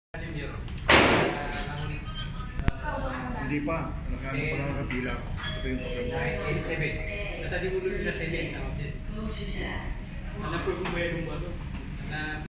Hindi pa. Nakano pa lang nakapila. Ito yung program. 987. Tadi dulu bisa 7.